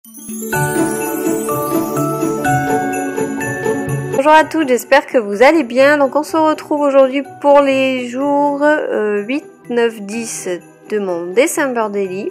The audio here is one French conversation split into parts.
Bonjour à tous, j'espère que vous allez bien. Donc on se retrouve aujourd'hui pour les jours 8, 9, 10 de mon December Daily.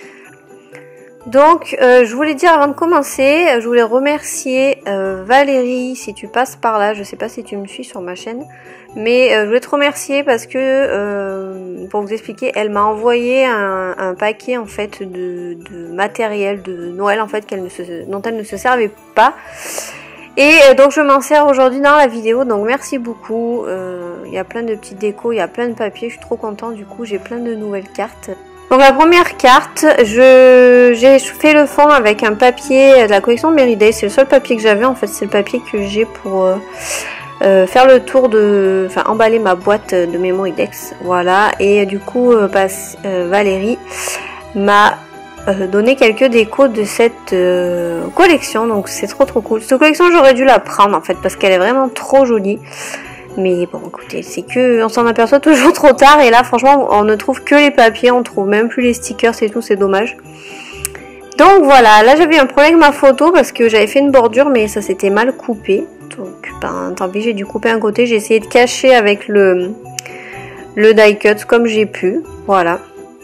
Donc je voulais dire avant de commencer, je voulais remercier Valérie si tu passes par là, je sais pas si tu me suis sur ma chaîne, mais je voulais te remercier parce que pour vous expliquer, elle m'a envoyé un paquet en fait de matériel de Noël en fait dont elle ne se servait pas. Et donc je m'en sers aujourd'hui dans la vidéo, donc merci beaucoup. Il y a plein de petites décos, il y a plein de papiers, je suis trop contente, du coup j'ai plein de nouvelles cartes. Donc la première carte, j'ai fait le fond avec un papier de la collection Meriday, c'est le seul papier que j'avais en fait, c'est le papier que j'ai pour faire le tour emballer ma boîte de Memorydex, voilà. Et du coup Valérie m'a donné quelques décos de cette collection, donc c'est trop cool. Cette collection j'aurais dû la prendre en fait parce qu'elle est vraiment trop jolie. Mais bon, écoutez, c'est que on s'en aperçoit toujours trop tard et là franchement on ne trouve que les papiers, on trouve même plus les stickers et tout, c'est dommage. Donc voilà, là j'avais un problème avec ma photo parce que j'avais fait une bordure mais ça s'était mal coupé. Donc ben tant pis, j'ai dû couper un côté, j'ai essayé de cacher avec le die cut comme j'ai pu, voilà.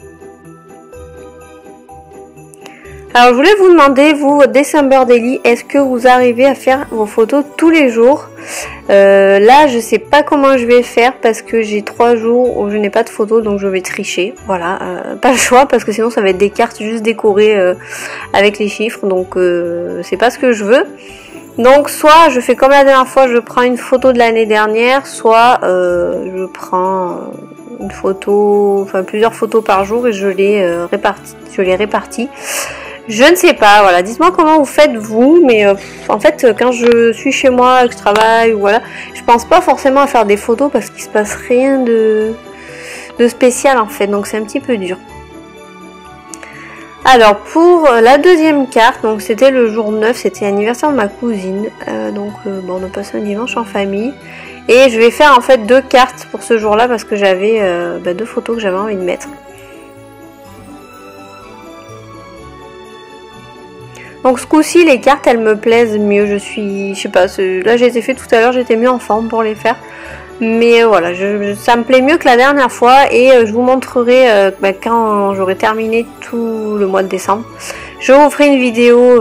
Alors je voulais vous demander, vous, December Daily, est-ce que vous arrivez à faire vos photos tous les jours? Là je sais pas comment je vais faire parce que j'ai 3 jours où je n'ai pas de photos, donc je vais tricher, voilà, pas le choix parce que sinon ça va être des cartes juste décorées avec les chiffres, donc c'est pas ce que je veux. Donc soit je fais comme la dernière fois, je prends une photo de l'année dernière, soit je prends une photo, enfin plusieurs photos par jour et je les répartis. Je ne sais pas, voilà, dites-moi comment vous faites vous, mais en fait quand je suis chez moi, que je travaille, voilà, je pense pas forcément à faire des photos parce qu'il se passe rien de spécial en fait, donc c'est un petit peu dur. Alors pour la deuxième carte, donc c'était le jour 9, c'était l'anniversaire de ma cousine, bon on a passé un dimanche en famille, et je vais faire en fait 2 cartes pour ce jour là parce que j'avais 2 photos que j'avais envie de mettre. Donc ce coup-ci les cartes elles me plaisent mieux, je sais pas, là j'ai été fait tout à l'heure, j'étais mieux en forme pour les faire. Mais voilà, ça me plaît mieux que la dernière fois et je vous montrerai quand j'aurai terminé tout le mois de décembre. Je vous ferai une vidéo,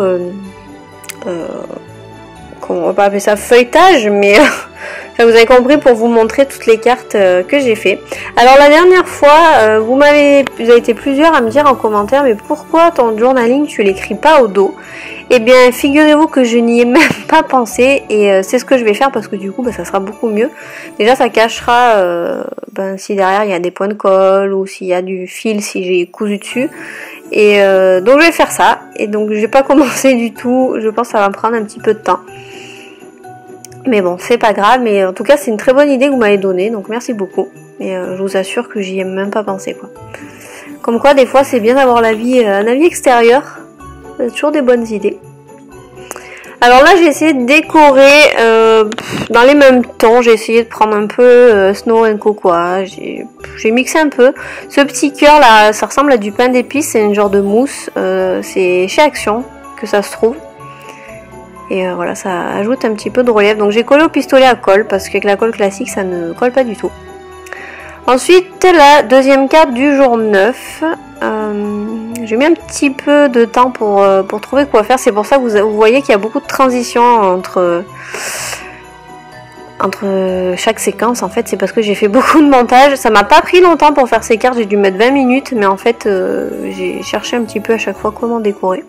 on va pas appeler ça feuilletage, mais vous avez compris, pour vous montrer toutes les cartes que j'ai fait. Alors la dernière fois, vous avez été plusieurs à me dire en commentaire, mais pourquoi ton journaling tu l'écris pas au dos? Eh bien figurez-vous que je n'y ai même pas pensé et c'est ce que je vais faire parce que du coup ça sera beaucoup mieux. Déjà ça cachera si derrière il y a des points de colle ou s'il y a du fil, si j'ai cousu dessus. Et donc je vais faire ça, et donc je vais pas commencer du tout, je pense que ça va me prendre un petit peu de temps. Mais bon, c'est pas grave, mais en tout cas c'est une très bonne idée que vous m'avez donnée, donc merci beaucoup. Et je vous assure que j'y ai même pas pensé quoi. Comme quoi des fois c'est bien d'avoir un avis extérieur, c'est toujours des bonnes idées. Alors là j'ai essayé de décorer dans les mêmes tons, j'ai essayé de prendre un peu Snow and Cocoa, j'ai mixé un peu. Ce petit cœur là, ça ressemble à du pain d'épices, c'est une genre de mousse, c'est chez Action que ça se trouve. Et voilà, ça ajoute un petit peu de relief. Donc j'ai collé au pistolet à colle parce qu'avec la colle classique ça ne colle pas du tout. Ensuite la deuxième carte du jour 9. J'ai mis un petit peu de temps pour trouver quoi faire. C'est pour ça que vous voyez qu'il y a beaucoup de transitions entre chaque séquence. En fait c'est parce que j'ai fait beaucoup de montage. Ça m'a pas pris longtemps pour faire ces cartes, j'ai dû mettre 20 minutes. Mais en fait j'ai cherché un petit peu à chaque fois comment décorer.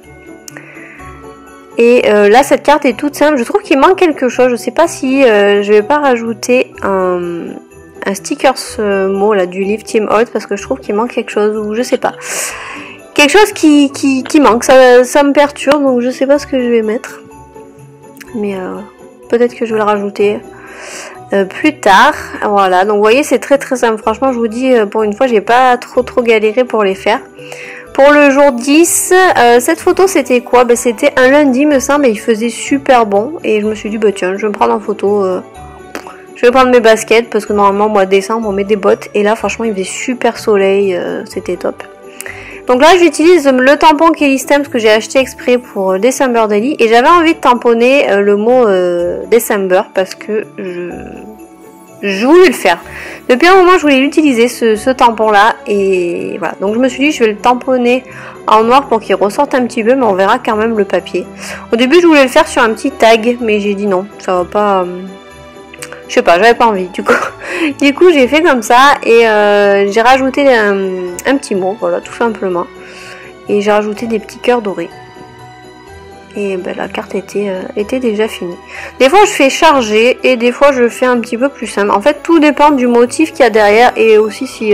Et là cette carte est toute simple, je trouve qu'il manque quelque chose, je sais pas si je vais pas rajouter un stickers mot là du livre Team Holt parce que je trouve qu'il manque quelque chose, ou je sais pas. Quelque chose qui manque, ça me perturbe, donc je sais pas ce que je vais mettre. Mais peut-être que je vais le rajouter plus tard. Voilà, donc vous voyez c'est très simple, franchement je vous dis pour une fois j'ai pas trop galéré pour les faire. Pour le jour 10, cette photo c'était quoi? C'était un lundi me semble et il faisait super bon. Et je me suis dit bah tiens je vais me prendre en photo. Je vais prendre mes baskets parce que normalement au mois de décembre on met des bottes. Et là franchement il faisait super soleil, c'était top. Donc là j'utilise le tampon Kelly Stamps que j'ai acheté exprès pour December Daily. Et j'avais envie de tamponner le mot December parce que je voulais le faire. Depuis un moment je voulais utiliser ce tampon là. Et voilà, donc je me suis dit je vais le tamponner en noir pour qu'il ressorte un petit peu. Mais on verra quand même le papier. Au début je voulais le faire sur un petit tag. Mais j'ai dit non, ça va pas... je sais pas, j'avais pas envie du coup. Du coup j'ai fait comme ça. Et j'ai rajouté un petit mot, voilà, tout simplement. Et j'ai rajouté des petits cœurs dorés. Et ben, la carte était déjà finie. Des fois je fais charger et des fois je fais un petit peu plus simple. En fait tout dépend du motif qu'il y a derrière et aussi si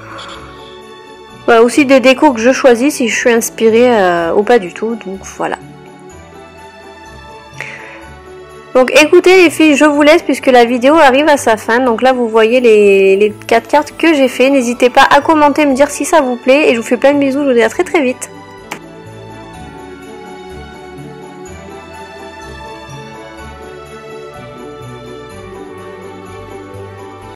aussi des décos que je choisis, si je suis inspirée ou pas du tout. Donc voilà. Donc écoutez les filles, je vous laisse puisque la vidéo arrive à sa fin. Donc là vous voyez les 4 cartes que j'ai fait. N'hésitez pas à commenter, me dire si ça vous plaît. Et je vous fais plein de bisous, je vous dis à très très vite.